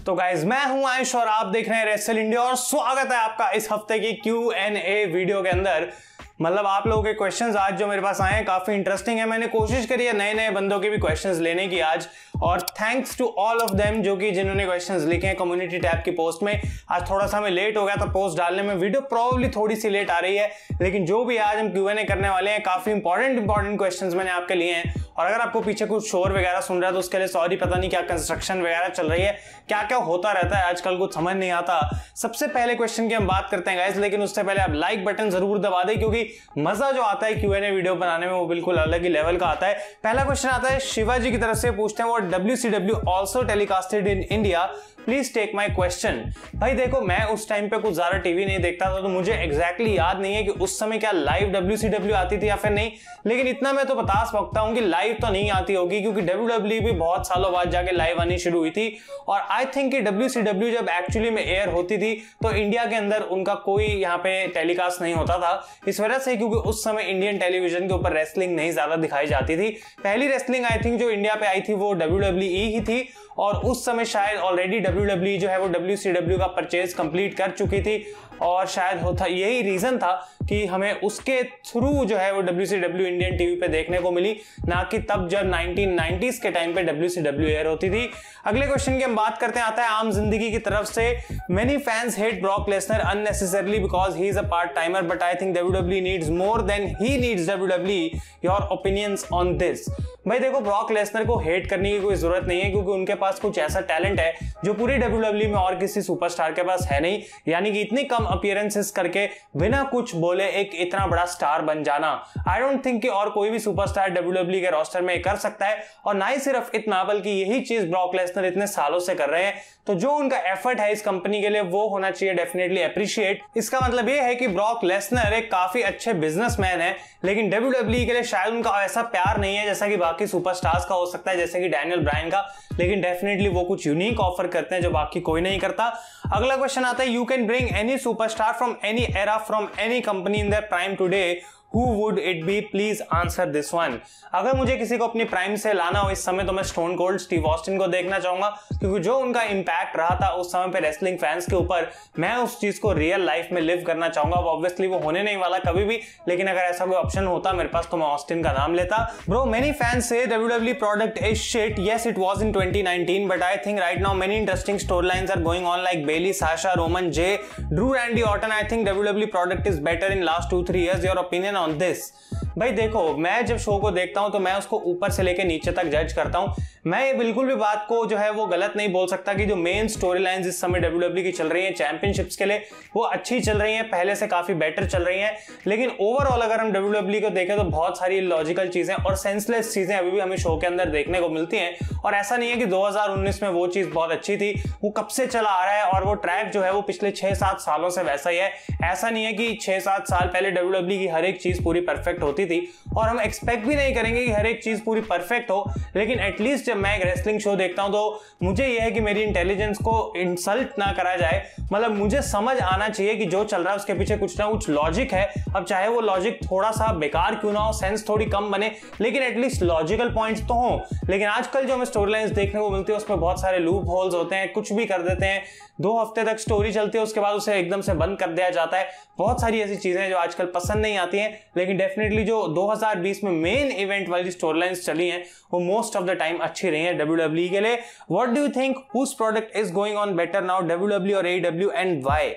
तो गाइज मैं हूं आयुष और आप देख रहे हैं रेसल इंडिया और स्वागत है आपका इस हफ्ते की Q&A वीडियो के अंदर। मतलब आप लोगों के क्वेश्चंस आज जो मेरे पास आए हैं काफी इंटरेस्टिंग है। मैंने कोशिश करी है नए नए बंदों के भी क्वेश्चंस लेने की आज, और thanks to all of them जो कि जिन्होंने क्वेश्चंस लिखे हैं कम्युनिटी टैब की पोस्ट में। आज थोड़ा सा हमें लेट हो गया था पोस्ट डालने में, वीडियो प्रॉब्ली थोड़ी सी लेट आ रही है, लेकिन जो भी आज हम Q&A करने वाले हैं काफी इंपॉर्टेंट क्वेश्चंस मैंने आपके लिए हैं। और अगर आपको पीछे कुछ शोर वगैरह सुन रहा है तो उसके लिए सॉरी, पता नहीं क्या कंस्ट्रक्शन वगैरह चल रही है, क्या क्या होता रहता है आजकल, कुछ समझ नहीं आता। सबसे पहले क्वेश्चन की हम बात करते हैं गाइस, लेकिन उससे पहले आप लाइक बटन जरूर दबा दें क्योंकि मजा जो आता है Q&A वीडियो बनाने में वो बिल्कुल अलग ही लेवल का आता है। पहला क्वेश्चन आता है शिवाजी की तरफ से, पूछते हैं वो WCW also telecasted in India, please take my question. भाई देखो, मैं उस टाइम पे कुछ ज्यादा टीवी नहीं देखता था तो मुझे एग्जैक्टली याद नहीं है कि उस समय क्या लाइव WCW आती थी या फिर नहीं, लेकिन इतना मैं तो बता सकता हूं कि लाइव तो नहीं आती होगी क्योंकि WWE भी बहुत सालों बाद जाके लाइव आनी शुरू हुई थी। और आई थिंक कि WCW जब एक्चुअली में एयर होती थी तो इंडिया के अंदर उनका कोई यहाँ पे टेलीकास्ट नहीं होता था, इस वजह से क्योंकि उस समय इंडियन टेलीविजन के ऊपर रेसलिंग नहीं ज्यादा दिखाई जाती थी। पहली रेसलिंग आई थिंक जो इंडिया पे आई थी वो WWE ही थी, और उस समय शायद ऑलरेडी WWE जो है वो WCW का परचेज कंप्लीट कर चुकी थी, और शायद होता यही रीजन था कि हमें उसके थ्रू जो है वो WCW इंडियन टीवी पे देखने को मिली, ना कि तब जब 1990s के टाइम पे WCW एयर होती थी। अगले क्वेश्चन की हम बात करते हैं, आता है आम जिंदगी की तरफ से, many fans hate Brock Lesnar unnecessarily because he is a part timer but I think WWE needs more than he needs WWE, your opinions on this. भाई देखो, ब्रॉक लेसनर को हेट करने की कोई जरूरत नहीं है क्योंकि उनके पास कुछ ऐसा टैलेंट है जो पूरी WWE में और किसी सुपरस्टार के पास है नहीं, यानी कि इतनी कम अपीयरेंसेस करके बिना कुछ बोले एक इतना बड़ा स्टार बन जाना। आई डोंट थिंक कि और कोई भी सुपरस्टार WWE के रोस्टर में कर सकता है, और ना ही सिर्फ इतना बल्कि यही चीज ब्रॉक लेसनर इतने सालों से कर रहे हैं, तो जो उनका एफर्ट है इस कंपनी के लिए वो होना चाहिए डेफिनेटली अप्रिशिएट। इसका मतलब ये है कि ब्रॉक लेसनर एक काफी अच्छे बिजनेसमैन है, लेकिन WWE के लिए शायद उनका ऐसा प्यार नहीं है जैसा कि बाकी सुपरस्टार्स का हो सकता है, जैसे कि डैनियल ब्रायन का, लेकिन डेफिनेटली वो कुछ यूनिक ऑफर करते हैं जो बाकी कोई नहीं करता। अगला क्वेश्चन आता है, you can bring any superstar from any era from any company in their prime today, Who would it be? Please answer this one. अगर मुझे किसी को अपनी प्राइम से लाना हो इस समय तो मैं स्टोन कोल्ड स्टीव ऑस्टिन को देखना चाहूंगा, क्योंकि जो उनका इंपैक्ट रहा था उस समय पे रेसलिंग फैंस के ऊपर, मैं उस चीज को रियल लाइफ में लिव करना चाहूंगा। ऑब्वियसली वो होने नहीं वाला कभी भी, लेकिन अगर ऐसा कोई ऑप्शन होता मेरे पास तो मैं ऑस्टिन का नाम लेता। ब्रो, मेनी फैंस से WWE product is shit, yes it was in 2019 but I think right now many interesting storylines are going on like Bayley, Sasha, Roman, Jay, Drew, Randy Orton. I think WWE product is better in last 2-3 years. Your opinion on this? भाई देखो, मैं जब show को देखता हूं तो मैं उसको ऊपर से लेकर नीचे तक जज करता हूं। मैं ये बिल्कुल भी बात को जो है वो गलत नहीं बोल सकता कि जो मेन स्टोरी लाइंस इस समय WWE की चल रही हैं चैंपियनशिप्स के लिए वो अच्छी चल रही हैं, पहले से काफी बेटर चल रही हैं, लेकिन ओवरऑल अगर हम WWE को देखें तो बहुत सारी लॉजिकल चीजें और सेंसलेस चीजें अभी भी हमें शो के अंदर देखने को मिलती हैं। और ऐसा नहीं है कि 2019 में वो चीज बहुत अच्छी थी, वो कब से चला आ रहा है और वो ट्रैक जो है वो पिछले 6-7 सालों से वैसा ही है। ऐसा नहीं है कि 6-7 साल पहले WWE की हर एक चीज पूरी परफेक्ट होती थी, और हम एक्सपेक्ट भी नहीं करेंगे कि हर एक चीज पूरी परफेक्ट हो, लेकिन एटलीस्ट जब मैं एक रेसलिंग शो देखता हूं तो मुझे यह है कि मेरी इंटेलिजेंस को इंसल्ट ना करा जाए। मतलब मुझे समझ आना चाहिए कि जो चल रहा है उसके पीछे कुछ ना कुछ लॉजिक है, अब चाहे वो लॉजिक थोड़ा सा बेकार क्यों ना हो, सेंस थोड़ी कम बने, लेकिन एटलीस्ट लॉजिकल पॉइंट्स तो हो। लेकिन आजकल जो हमें स्टोरी लाइन्स देखने को मिलती है उसमें बहुत सारे लूप होल्स होते हैं, कुछ भी कर देते हैं, 2 हफ्ते तक स्टोरी चलती है उसके बाद उसे एकदम से बंद कर दिया जाता है। बहुत सारी ऐसी चीजें जो आजकल पसंद नहीं आती हैं, लेकिन डेफिनेटली जो 2020 में मेन इवेंट वाली स्टोरी लाइन्स चली हैं वो मोस्ट ऑफ द टाइम अच्छी रही है WWE के लिए। What do you think, whose product is going on better now, WWE और AEW, एंड व्हाई?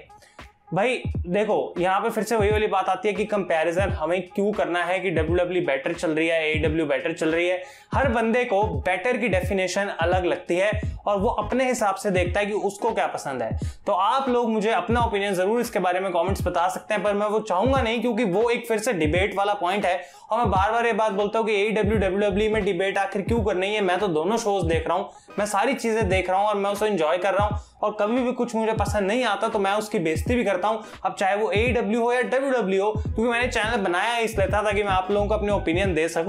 भाई देखो, यहाँ पे फिर से वही वाली बात आती है कि कंपैरिजन हमें क्यों करना है कि WWE बेटर चल रही है, AEW बेटर चल रही है। हर बंदे को बेटर की डेफिनेशन अलग लगती है और वो अपने हिसाब से देखता है कि उसको क्या पसंद है। तो आप लोग मुझे अपना ओपिनियन जरूर इसके बारे में कमेंट्स बता सकते हैं, पर मैं वो चाहूंगा नहीं क्योंकि वो एक फिर से डिबेट वाला पॉइंट है, और मैं बार बार ये बात बोलता हूँ कि AEW WWE में डिबेट आखिर क्यों करनी है। मैं तो दोनों शोज देख रहा हूँ, मैं सारी चीजें देख रहा हूँ और मैं उसे एंजॉय कर रहा हूँ, और कभी भी कुछ मुझे पसंद नहीं आता तो मैं उसकी बेइज्जती भी करता हूँ, अब चाहे वो AEW हो या WWE हो, क्योंकि मैंने चैनल बनाया इसलिए था ताकि मैं आप लोगों को अपने ओपिनियन दे सकूं।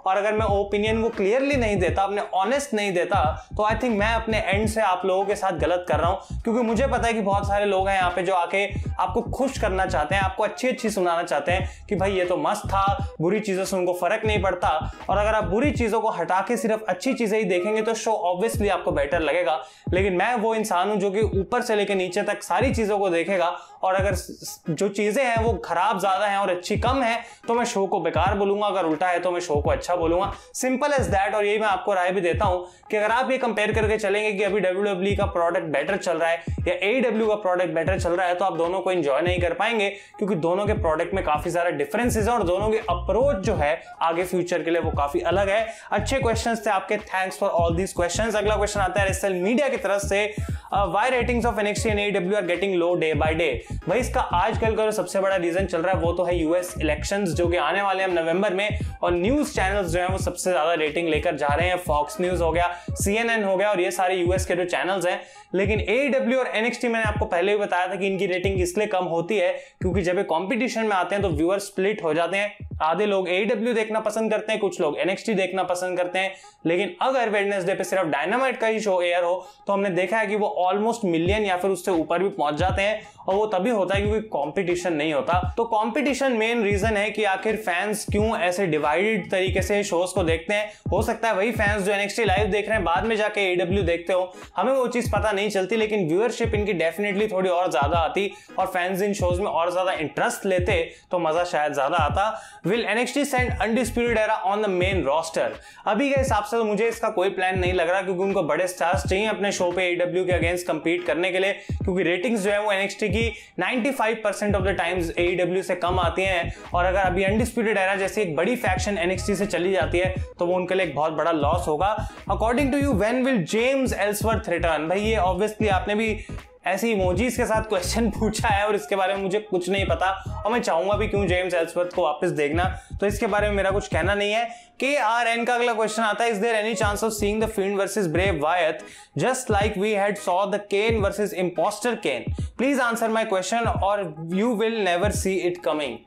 और अगर मैं ओपिनियन वो क्लियरली नहीं देता, अपने ऑनेस्ट नहीं देता, तो आई थिंक मैं अपने एंड से आप लोगों के साथ गलत कर रहा हूं, क्योंकि मुझे पता है कि बहुत सारे लोग हैं यहाँ पे जो आके आपको खुश करना चाहते हैं, आपको अच्छी अच्छी सुनाना चाहते हैं कि भाई ये तो मस्त था, बुरी चीजों से उनको फर्क नहीं पड़ता। और अगर आप बुरी चीजों को हटा के सिर्फ अच्छी चीजें ही देखेंगे तो शो ऑब्वियसली आपको बेटर लगेगा। लेकिन मैं वो इंसान हूं जो कि ऊपर से लेकर नीचे तक सारी चीजों को देखेगा, और अगर जो चीजें हैं वो खराब ज्यादा हैं और अच्छी कम है तो मैं शो को बेकार बोलूंगा, अगर उल्टा है तो मैं शो को अच्छा बोलूंगा। Simple as that. और यही मैं आपको राय भी देता हूं कि अगर आप ये कंपेयर करके चलेंगे कि अभी WWE का प्रोडक्ट बेटर चल रहा है या AEW का प्रोडक्ट बेटर चल रहा है, तो आप दोनों को एंजॉय नहीं कर पाएंगे, क्योंकि दोनों के प्रोडक्ट में काफी सारा डिफरेंसेस है और दोनों की अप्रोच जो है आगे फ्यूचर के लिए वो काफी अलग है। अच्छे क्वेश्चंस थे आपके, thanks for all these questions. अगला क्वेश्चन आता है रेसल मीडिया की तरफ से, why ratings of NXT and AEW are getting low day by day. भाई इसका आजकल का जो सबसे बड़ा रीजन चल रहा है वो तो है यूएस इलेक्शंस जो कि आने वाले हैं नवंबर में, और न्यूज चैनल्स जो हैं वो सबसे ज्यादा रेटिंग लेकर जा रहे हैं। फॉक्स न्यूज हो गया, CNN हो गया, और ये सारे यूएस के जो चैनल्स हैं। लेकिन AEW और NXT मैंने आपको पहले भी बताया था कि इनकी रेटिंग इसलिए कम होती है क्योंकि जब ये कंपटीशन में आते हैं तो व्यूअर स्प्लिट हो जाते हैं। आधे लोग AEW देखना पसंद करते हैं, कुछ लोग NXT देखना पसंद करते हैं। लेकिन अगर वेडनेसडे पे सिर्फ डायनामाइट का ही शो एयर हो तो हमने देखा है कि वो ऑलमोस्ट मिलियन या फिर उससे ऊपर भी पहुंच जाते हैं, और वो तभी होता है क्योंकि कंपटीशन नहीं होता। तो कंपटीशन मेन रीजन है कि आखिर फैंस क्यों ऐसे डिवाइडेड तरीके से शोज को देखते हैं। हो सकता है वही फैंस जो NXT लाइव देख रहे हैं बाद में जाके AEW देखते हो, हमें वो चीज पता नहीं चलती, लेकिन व्यूअरशिप इनकी डेफिनेटली थोड़ी और ज्यादा आती और फैंस इन शोज में और ज्यादा इंटरेस्ट लेते तो मजा शायद ज्यादा आता। Will NXT send Undisputed Era on the main roster? अभी के हिसाब से तो मुझे इसका कोई प्लान नहीं लग रहा, क्योंकि उनको बड़े स्टार्स चाहिए अपने शो पे AEW के अगेंस्ट कंपीट करने के लिए, क्योंकि रेटिंग्स जो है वो NXT की 95% ऑफ द टाइम्स AEW से कम आती हैं। और अगर अभी अनडिस्प्यूटेड एरा जैसी एक बड़ी फैक्शन NXT से चली जाती है तो वो उनके लिए एक बहुत बड़ा लॉस होगा। According to you when will James Ellsworth return? भाई ये ऑब्वियसली आपने भी ऐसे इमोजीज के साथ क्वेश्चन पूछा है और इसके बारे में मुझे कुछ नहीं पता, और मैं चाहूंगा भी क्यों जेम्स एल्सवर्थ को वापस देखना, तो इसके बारे में मेरा कुछ कहना नहीं है। KRN का अगला क्वेश्चन आता है, is there any chance of seeing the Fiend versus Bray Wyatt just like we had saw the Kane versus imposter Kane? Please answer my question और you will never see it coming.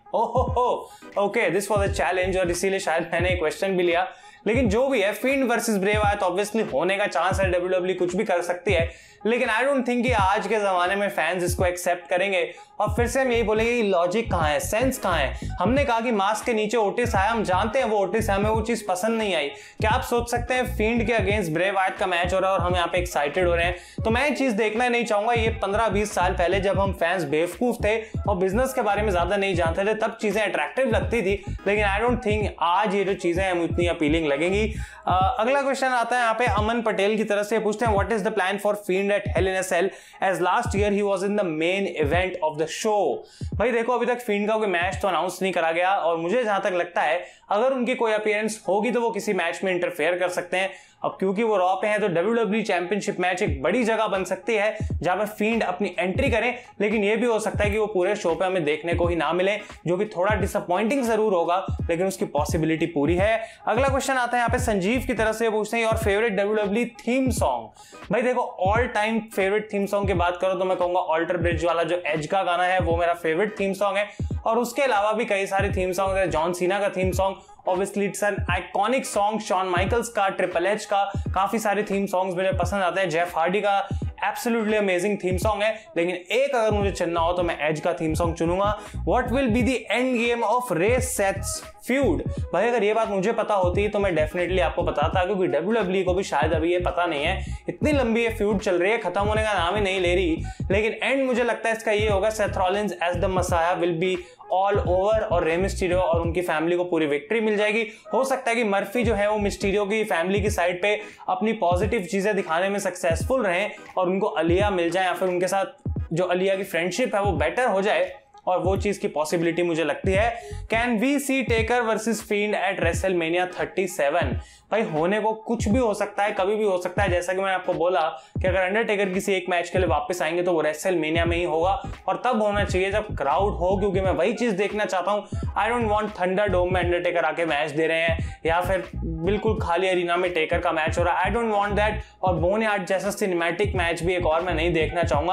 ओहो okay, this was a challenge, और इसीलिए शायद मैंने question भी लिया। लेकिन जो भी है, फील्ड वर्सेस ब्रे वायत ऑब्वियसली होने का चांस है, WWE कुछ भी कर सकती है, लेकिन आई डोंट थिंक कि आज के जमाने में फैंस इसको एक्सेप्ट करेंगे। और फिर से हम यही बोलेंगे कि लॉजिक कहाँ है, सेंस कहाँ है। हमने कहा कि मास्क के नीचे ओटिस आया, हम जानते हैं वो ओटिस है, हमें वो चीज पसंद नहीं आई। क्या आप सोच सकते हैं फील्ड के अगेंस्ट ब्रे वायत का मैच हो रहा है और हम यहाँ पे एक्साइटेड हो रहे हैं? तो मैं ये चीज देखना ही नहीं चाहूंगा। ये 15-20 साल पहले जब हम फैंस बेवकूफ थे और बिजनेस के बारे में ज्यादा नहीं जानते थे, तब चीजें अट्रैक्टिव लगती थी, लेकिन आई डोंट थिंक आज ये जो चीजें हैं इतनी अपीलिंग लगेंगी। अगला क्वेश्चन आता है यहाँ पे अमन पटेल की तरफ से, पूछते हैं what is the plan for Fiend at Hell in a Cell as last year he was in the main event of the show? भाई देखो, अभी तक फील्ड का कोई मैच तो अनाउंस नहीं करा गया, और मुझे जहां तक लगता है अगर उनकी कोई अपीयरेंस होगी तो वो किसी मैच में इंटरफेयर कर सकते हैं। अब क्योंकि वो रॉ पे हैं तो WWE चैंपियनशिप मैच एक बड़ी जगह बन सकती है जहां पर फील्ड अपनी एंट्री करें, लेकिन ये भी हो सकता है कि वो पूरे शो पे हमें देखने को ही ना मिले, जो कि थोड़ा डिसअपॉइंटिंग जरूर होगा, लेकिन उसकी पॉसिबिलिटी पूरी है। अगला क्वेश्चन आता है यहाँ पे संजीव की तरफ से, पूछते हैं और फेवरेट WWE थीम सॉन्ग? भाई देखो, all time favourite theme song की बात करो तो मैं कहूंगा ऑल्टर ब्रिज वाला जो एज का गाना है वो मेरा फेवरेट थीम सॉन्ग है, और उसके अलावा भी कई सारे थीम सॉन्ग है। जॉन सीना का theme song obviously it's an iconic song, Shawn Michaels का, ट्रिपल एच का, काफी सारे थीम सॉन्ग्स मुझे पसंद आते हैं। जेफ हार्डी का एब्सोल्युटली अमेजिंग थीम सॉन्ग है, लेकिन एक अगर मुझे चुनना हो तो मैं एज का थीम सॉन्ग चुनूंगा। What will be the end game of Rey Seth's feud? भाई अगर ये बात मुझे पता होती तो मैं डेफिनेटली आपको बताता, क्योंकि WWE को भी शायद अभी ये पता नहीं है। इतनी लंबी ये फ्यूड चल रही है, खत्म होने का नाम ही नहीं ले रही, लेकिन एंड मुझे लगता है इसका ये होगा, Seth Rollins Edge the Messiah will be all over, और रे मिस्टीरियो और उनकी फैमिली को पूरी विक्ट्री मिल जाएगी। हो सकता है कि मर्फी जो है वो मिस्टीरियो की फैमिली की साइड पे अपनी पॉजिटिव चीजें दिखाने में सक्सेसफुल रहें और उनको अलिया मिल जाए, या फिर उनके साथ जो अलिया की फ्रेंडशिप है वो बेटर हो जाए, और वो चीज की पॉसिबिलिटी मुझे लगती है। Can we see Taker versus Fiend at WrestleMania 37? भाई होने को कुछ भी हो सकता है, कभी भी हो सकता है। जैसा कि मैंने आपको बोला कि अगर अंडरटेकर किसी एक मैच के लिए वापस आएंगे तो वो रेसलमेनिया में ही होगा, और तब होना चाहिए जब क्राउड हो, क्योंकि मैं वही चीज देखना चाहता हूं। I don't want ThunderDome में अंडरटेकर आके मैच दे रहे हैं, या फिर बिल्कुल खाली अरीना में टेकर का मैच हो रहा है। I don't want that. और बोन यार्ड जैसा सिनेमैटिक मैच भी एक और मैं नहीं देखना चाहूंगा।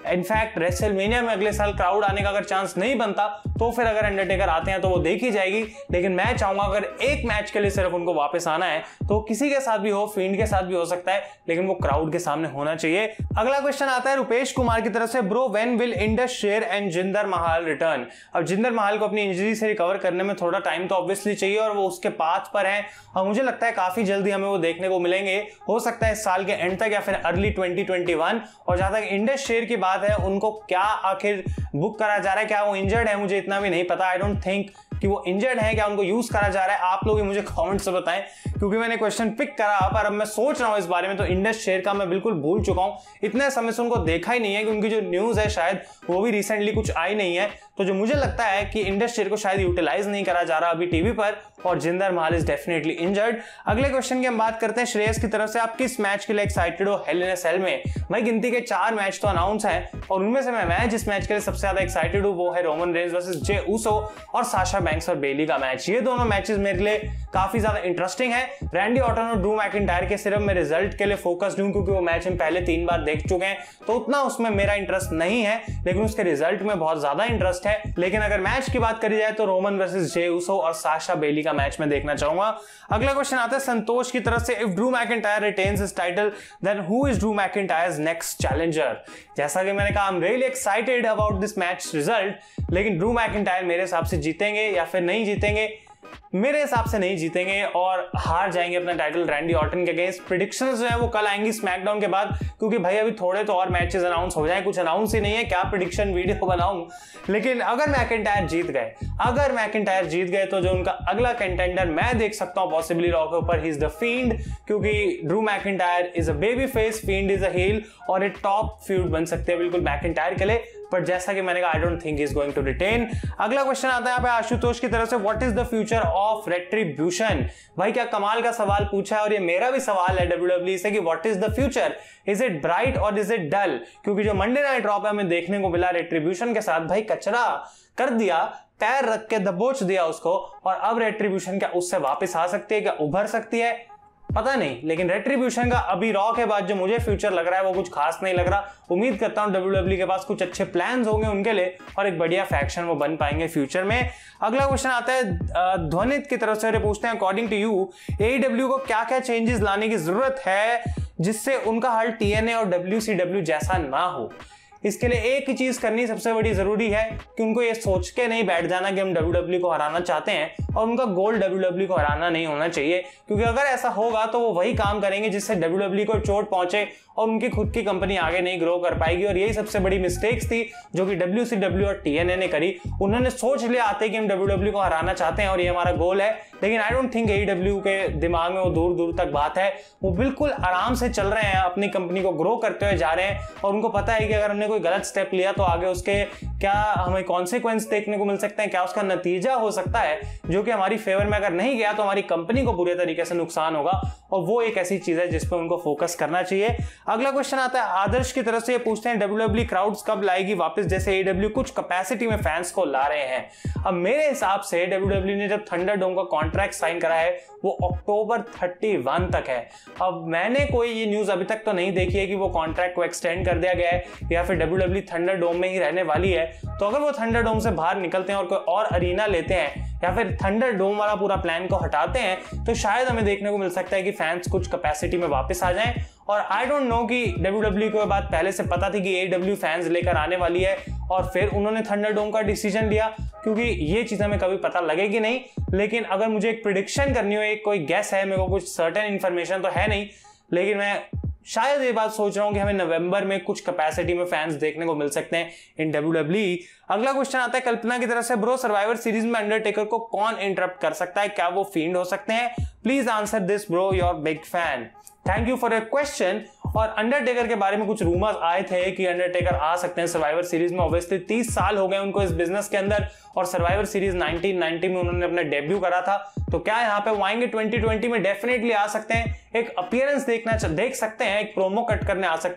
इनफैक्ट रेसलमेनिया में अगले साल क्राउड आने का अगर चांस नहीं बनता तो फिर अगर अंडरटेकर आते हैं तो वो देखी जाएगी, लेकिन मैं चाहूंगा अगर एक मैच के लिए सिर्फ उनको वापस आना है तो किसी के साथ भी हो, फील्ड के साथ भी हो सकता है, लेकिन वो क्राउड के सामने होना चाहिए। अगला क्वेश्चन आता है रुपेश कुमार की तरफ से, bro when will Indus Sher and Jinder Mahal return. अब जिंदर महाल को अपनी इंजरी से रिकवर करने में थोड़ा टाइम तो ऑब्वियसली चाहिए और वो उसके पाथ पर है और मुझे लगता है काफी जल्दी हमें वो देखने को मिलेंगे, हो सकता है इस साल के एंड तक या फिर अर्ली 2021। और जहां तक इंडस शेर की बात है, उनको क्या आखिर बुक करा जा रहा है, क्या वो इंजर्ड है, मुझे इतना भी नहीं पता। आई डोंट थिंक कि वो इंजर्ड है, क्या उनको यूज करा जा रहा है, आप लोग मुझे कमेंट से बताएं, क्योंकि मैंने क्वेश्चन पिक करा पर अब मैं सोच रहा हूं इस बारे में। तो इंडस शेर का मैं बिल्कुल भूल चुका हूं, इतने समय से उनको देखा ही नहीं है कि उनकी जो न्यूज है शायद वो भी रिसेंटली कुछ आई नहीं है। तो जो मुझे लगता है कि इंडस शेर को शायद यूटिलाइज नहीं करा जा रहा अभी टीवी पर, और Jinder Mahal is definitely injured. अगले क्वेश्चन की हम बात करते हैं श्रेयस की तरफ से, आप किस मैच के लिए एक्साइटेड हो हेल इन अ सेल में। भाई गिनती के 4 मैच तो अनाउंस हैं और उनमें से मैं जिस मैच के लिए सबसे ज्यादा एक्साइटेड हूं वो है Roman Reigns versus Jey Uso और साशा बैंक्स और बेली का मैच। ये दोनों मैचेस मेरे लिए काफी ज्यादा इंटरेस्टिंग है। रैंडी ऑर्टन और ड्रू मैकिंटायर के सिर्फ मैं रिजल्ट के लिए फोकस्ड हूं, क्योंकि वो मैच हम पहले 3 बार देख चुके हैं, तो उतना उसमें मेरा इंटरेस्ट नहीं है, लेकिन उसके रिजल्ट में बहुत ज्यादा इंटरेस्ट है। लेकिन अगर मैच की बात करी जाए तो रोमन वर्सेस जे ऊसो और साशा बेली का मैच में देखना चाहूंगा। अगला क्वेश्चन आता है संतोष की तरफ से, if Drew McIntyre retains his title then who is Drew McIntyre's next challenger. जैसा कि मैंने कहा, I am really excited about this match result, लेकिन ड्रू मैकिंटायर मेरे हिसाब से जीतेंगे या फिर नहीं जीतेंगे, मेरे हिसाब से नहीं जीतेंगे और हार जाएंगे अपना टाइटल रैंडी ऑर्टन के अगेंस्ट। प्रेडिक्शंस जो है वो कल आएंगी स्मैकडाउन के बाद, क्योंकि भाई अभी थोड़े तो और मैचेस अनाउंस हो जाए, कुछ अनाउंस ही नहीं है, क्या प्रेडिक्शन वीडियो बनाऊं। लेकिन अगर मैकिंटायर जीत गए तो जो उनका अगला कंटेंडर मैं देख सकता हूं पॉसिबली रॉ के ऊपर, ही इज द फील्ड, क्योंकि Drew McIntyre is a babyface, Fiend is a heel, और एक टॉप फ्यूड बन सकते हैं बिल्कुल मैकिंटायर के लिए। बट जैसा कि मैंने कहा, I don't think he is going to retain. अगला क्वेश्चन आता है यहाँ पे आशुतोष की तरफ से, what is the future of Retribution. भाई क्या कमाल का सवाल पूछा है, और ये मेरा भी सवाल है WWE से कि what is the future, is it bright और इज इट डल। क्योंकि जो मंडे नाइट रॉ पे हमें देखने को मिला रेट्रिब्यूशन के साथ, भाई कचरा कर दिया, पैर रख के दबोच दिया उसको, और अब रेट्रिब्यूशन क्या उससे वापस आ सकती है, क्या उभर सकती है, पता नहीं। लेकिन रेट्रिब्यूशन का अभी रॉ के बाद जो मुझे फ्यूचर लग रहा है वो कुछ खास नहीं लग रहा। उम्मीद करता हूं WWE के पास कुछ अच्छे प्लान्स होंगे उनके लिए और एक बढ़िया फैक्शन वो बन पाएंगे फ्यूचर में। अगला क्वेश्चन आता है ध्वनित की तरफ से, पूछते हैं अकॉर्डिंग टू यू AEW को क्या क्या चेंजेस लाने की जरूरत है जिससे उनका हल TNA और WCW जैसा ना हो। इसके लिए एक ही चीज करनी सबसे बड़ी जरूरी है कि उनको ये सोच के नहीं बैठ जाना कि हम WWE को हराना चाहते हैं, और उनका गोल WWE को हराना नहीं होना चाहिए, क्योंकि अगर ऐसा होगा तो वो वही काम करेंगे जिससे WWE को चोट पहुंचे और उनकी खुद की कंपनी आगे नहीं ग्रो कर पाएगी। और यही सबसे बड़ी मिस्टेक्स थी जो कि WCW और TNA ने करी। उन्होंने सोच लिया आते कि हम WWE को हराना चाहते हैं और ये हमारा गोल है, लेकिन आई डोंट थिंक AEW के दिमाग में वो दूर दूर तक बात है। वो बिल्कुल आराम से चल रहे हैं, अपनी कंपनी को ग्रो करते हुए जा रहे हैं, और उनको पता है कि अगर हमने कोई गलत स्टेप लिया तो आगे उसके क्या हमें कॉन्सिक्वेंस देखने को मिल सकते हैं, क्या उसका नतीजा हो सकता है जो कि हमारी फेवर में अगर नहीं गया तो हमारी कंपनी को बुरे तरीके से नुकसान होगा, और वो एक ऐसी चीज है जिस पर उनको फोकस करना चाहिए। अगला क्वेश्चन आता है आदर्श की तरफ से, पूछते हैं WWE क्राउड्स कब लाएगी वापस, जैसे AEW कुछ कैपेसिटी में फैंस को ला रहे हैं। अब मेरे हिसाब से WWE ने जब थंडरडोम का कॉन्ट्रैक्ट साइन करा है वो अक्टूबर 31 तक है। अब मैंने कोई ये न्यूज अभी तक तो नहीं देखी है कि वो कॉन्ट्रैक्ट को एक्सटेंड कर दिया गया है या फिर WWE थंडरडोम में ही रहने वाली है। तो अगर वो थंडरडोम से बाहर निकलते हैं और कोई और अरीना लेते हैं या फिर थंडरडोम वाला पूरा प्लान को हटाते हैं, तो शायद हमें देखने को मिल सकता है कि फैंस कुछ कैपेसिटी में वापस आ जाएं। और आई डोंट नो कि WWE को ये बात पहले से पता थी कि AEW फैंस लेकर आने वाली है और फिर उन्होंने थंडरडोम का डिसीजन लिया, क्योंकि ये चीज हमें कभी पता लगेगी नहीं। लेकिन अगर मुझे एक प्रेडिक्शन करनी हो, एक कोई गैस है, मेरे को कुछ सर्टेन इन्फॉर्मेशन तो है नहीं, लेकिन मैं शायद ये बात सोच रहा हूं कि हमें नवंबर में कुछ कैपेसिटी में फैंस देखने को मिल सकते हैं इन WWE। अगला क्वेश्चन आता है कल्पना की तरफ से, ब्रो सर्वाइवर सीरीज में अंडरटेकर को कौन इंटरप्ट कर सकता है, क्या वो फील्ड हो सकते हैं? Please answer this bro, your big fan. Thank you for your question. और अंडरटेकर के बारे में कुछ रूमर्स आए थे कि अंडरटेकर आ सकते हैं सर्वाइवर सीरीज में। ऑब्वियसली 30 साल हो गए उनको इस बिजनेस के अंदर, और सर्वाइवर सीरीज 1990 में उन्होंने अपना डेब्यू करा था। तो क्या यहाँ पे वो आएंगे 2020 में? डेफिनेटली आ सकते हैं, एक अपीयरेंस देख सकते हैं, एक प्रोमो कट करने आ सकते हैं,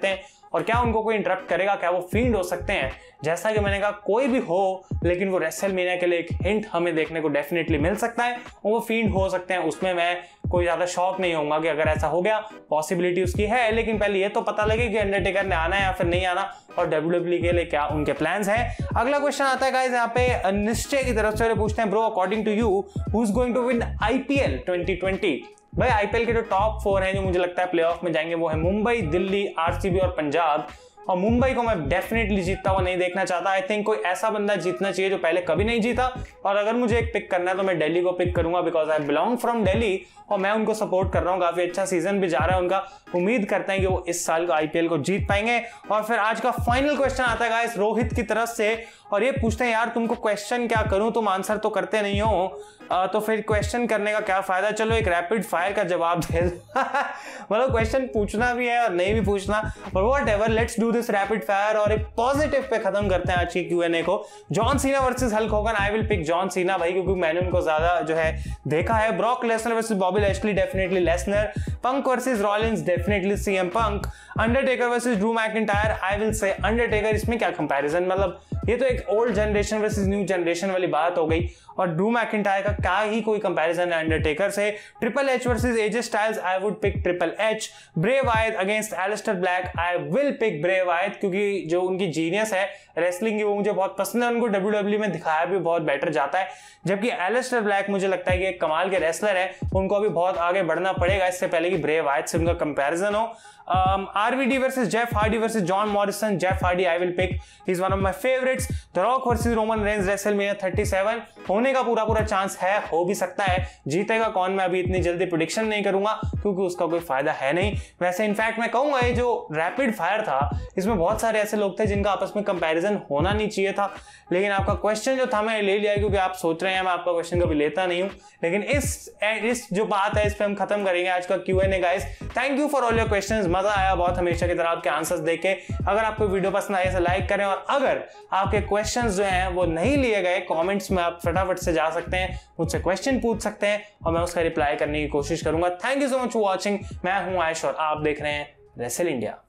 और क्या उनको कोई इंटरप्ट करेगा, क्या वो फील्ड हो सकते हैं। जैसा कि मैंने कहा कोई भी हो, लेकिन वो रेसलमेनिया के लिए एक हिंट हमें देखने को डेफिनेटली मिल सकता है और वो फील्ड हो सकते हैं। उसमें मैं कोई ज्यादा शॉक नहीं होऊंगा कि अगर ऐसा हो गया, पॉसिबिलिटी उसकी है। लेकिन पहले ये तो पता लगे कि अंडरटेकर ने आना है या फिर नहीं आना और WWE के लिए क्या उनके प्लान्स हैं। अगला क्वेश्चन आता है गाइस यहाँ पे निश्चय की तरफ से पूछते हैं, bro according to you who is going to win IPL 2020। भाई IPL के जो टॉप 4 हैं जो मुझे लगता है प्लेऑफ में जाएंगे वो है मुंबई, दिल्ली, RCB और पंजाब। और मुंबई को मैं डेफिनेटली जीतता हुआ नहीं देखना चाहता। आई थिंक कोई ऐसा बंदा जीतना चाहिए जो पहले कभी नहीं जीता। और अगर मुझे एक पिक करना है तो मैं दिल्ली को पिक करूंगा, because I belong from Delhi और मैं उनको सपोर्ट कर रहा हूँ। काफी अच्छा सीजन भी जा रहा है उनका, उम्मीद करते हैं कि वो इस साल का IPL को जीत पाएंगे। और फिर आज का फाइनल क्वेश्चन आता है गाइस रोहित की तरफ से और ये पूछते हैं, यार तुमको क्वेश्चन क्या करूं, तुम आंसर तो करते नहीं हो, तो फिर क्वेश्चन करने का क्या फायदा। चलो एक रैपिड फायर का जवाब दे मतलब क्वेश्चन पूछना भी है और नहीं भी पूछना, और whatever, let's do this rapid fire और एक पॉजिटिव पे खत्म करते हैं आज की Q&A को। John Cena versus Hulk Hogan, I will pick John Cena भाई, क्योंकि मैंने उनको ज्यादा जो है देखा है। Brock Lesnar versus Bobby Lashley, definitely Lesnar. Punk versus Rollins, definitely CM Punk. Undertaker versus Drew McIntyre, I will say Undertaker. इसमें क्या कंपैरिजन, मतलब ये तो एक old generation versus new generation वाली बात हो गई और ड्रू मैकिंटायर का क्या ही कोई कंपैरिजन है अंडरटेकर से। Triple H versus AJ Styles, I would pick Triple H. Bray Wyatt against Aleister Black, I will pick Bray Wyatt, क्योंकि जो उनकी जीनियस है रेसलिंग की वो मुझे बहुत पसंद है। उनको WWE में दिखाया भी बहुत बेटर जाता है, जबकि एलिस्टर ब्लैक मुझे लगता है कि एक कमाल के रेसलर है, उनको अभी बहुत आगे बढ़ना पड़ेगा इससे पहले कि ब्रे वायत से उनका कंपैरिजन हो। RVD versus Jeff Hardy versus John Morrison, Jeff Hardy I will pick, he is one of my favourites. The Rock versus Roman Reigns, WrestleMania 37 होने का पूरा चांस है, हो भी सकता है। जीतेगा कौन मैं अभी इतनी जल्दी प्रेडिक्शन नहीं करूंगा क्योंकि उसका कोई फायदा है नहीं। वैसे इनफैक्ट मैं कहूंगा ये जो रैपिड फायर था इसमें बहुत सारे ऐसे लोग थे जिनका आपस में कंपैरिजन होना नहीं चाहिए था, लेकिन आपका क्वेश्चन जो था मैं ले लिया क्योंकि आप सोच रहे हैं मैं आपका क्वेश्चन कभी लेता नहीं हूं। लेकिन इस जो बात है इस पे हम खत्म करेंगे आज का Q&A guys. Thank you for all your questions, मजा आया बहुत हमेशा की तरह आपके आंसर्स देख के। अगर आपको वीडियो पसंद आए तो लाइक करें, और अगर आपके क्वेश्चंस जो हैं वो नहीं लिए गए कमेंट्स में आप फटाफट से जा सकते हैं, मुझसे क्वेश्चन पूछ सकते हैं और मैं उसका रिप्लाई करने की कोशिश करूंगा। Thank you so much for watching. मैं हूं आयुष और आप देख रहे हैं रेसल इंडिया।